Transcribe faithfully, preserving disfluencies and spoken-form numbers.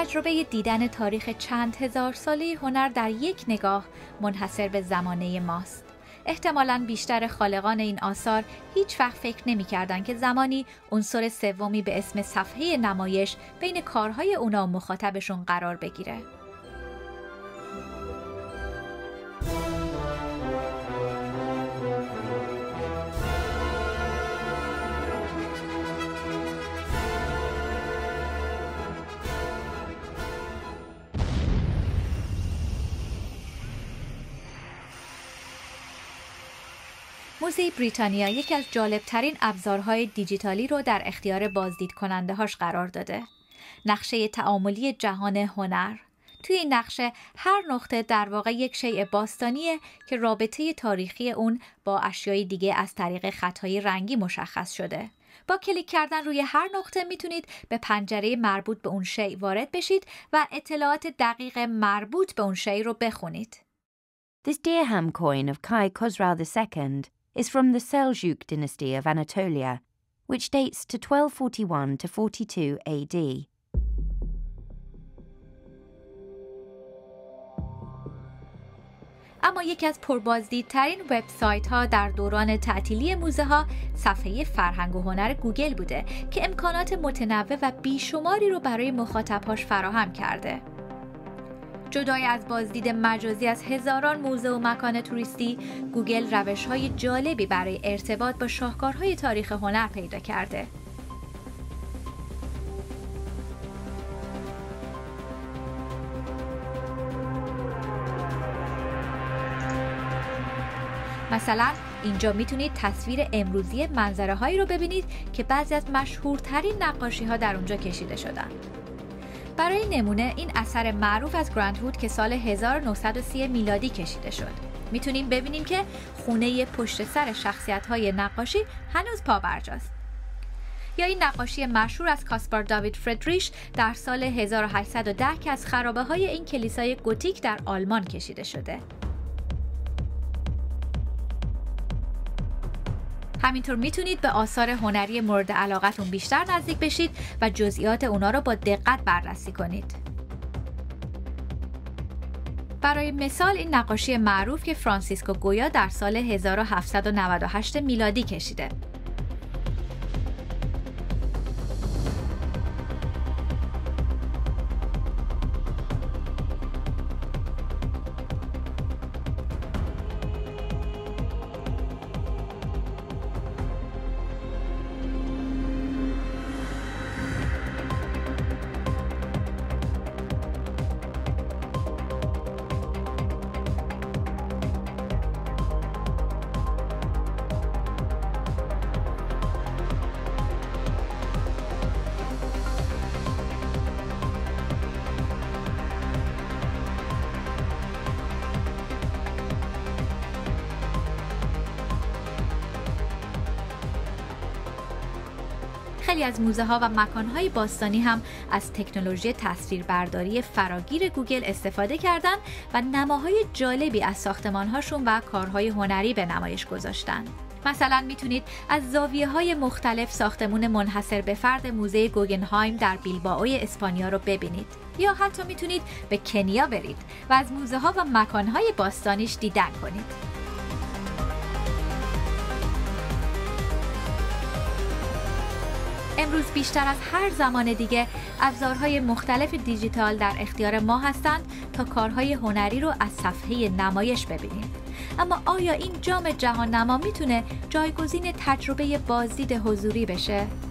تجربه دیدن تاریخ چند هزار ساله هنر در یک نگاه منحصر به زمانه ماست. احتمالاً بیشتر خالقان این آثار هیچ وقت فکر نمی‌کردند که زمانی عنصر سومی به اسم صفحه نمایش بین کارهای اونا و مخاطبشون قرار بگیره. موزه بریتانیا یکی از جالبترین ابزارهای دیجیتالی رو در اختیار بازدید کننده هاش قرار داده. نقشه تعاملی جهان هنر. توی این نقشه هر نقطه در واقع یک شیء باستانیه که رابطه تاریخی اون با اشیای دیگه از طریق خطهای رنگی مشخص شده. با کلیک کردن روی هر نقطه میتونید به پنجره مربوط به اون شیء وارد بشید و اطلاعات دقیق مربوط به اون شیء رو بخونید. This dirham coin of Kai Khosrau the Second is from the Seljuk dynasty of Anatolia, which dates to twelve forty-one to forty-two A D. اما یکی از پربازدیدترین وبسایت ها در دوران تعطیلی موزه ها صفحه فرهنگ و هنر گوگل بوده که امکانات متنوع و بیشماری رو برای مخاطبهاش فراهم کرده. جدای از بازدید مجازی از هزاران موزه و مکان توریستی، گوگل روش‌های جالبی برای ارتباط با شاهکارهای تاریخ هنر پیدا کرده. مثلا اینجا میتونید تصویر امروزی منظره‌هایی رو ببینید که بعضی از مشهورترین نقاشی‌ها در اونجا کشیده شدن. برای نمونه این اثر معروف از گرند هود که سال هزار و نهصد و سی میلادی کشیده شد. میتونیم ببینیم که خونه پشت سر شخصیت‌های نقاشی هنوز پابرجاست. یا این نقاشی مشهور از کاسپار داوید فردریش در سال هزار و هشتصد و ده که از خرابه‌های این کلیسای گوتیک در آلمان کشیده شده. همینطور میتونید به آثار هنری مورد علاقتون بیشتر نزدیک بشید و جزئیات اونا رو با دقت بررسی کنید. برای مثال این نقاشی معروف که فرانسیسکو گویا در سال هزار و هفتصد و نود و هشت میلادی کشیده. خیلی از موزه ها و مکان های باستانی هم از تکنولوژی تصویربرداری فراگیر گوگل استفاده کردن و نماهای جالبی از ساختمان هاشون و کارهای هنری به نمایش گذاشتن. مثلا میتونید از زاویه های مختلف ساختمون منحصر به فرد موزه گوگنهایم در بیلبائو اسپانیا رو ببینید. یا حتی میتونید به کنیا برید و از موزه ها و مکان های باستانیش دیدن کنید. امروز بیشتر از هر زمان دیگه ابزارهای مختلف دیجیتال در اختیار ما هستند تا کارهای هنری رو از صفحه نمایش ببینیم. اما آیا این جام جهان نما میتونه جایگزین تجربه بازدید حضوری بشه؟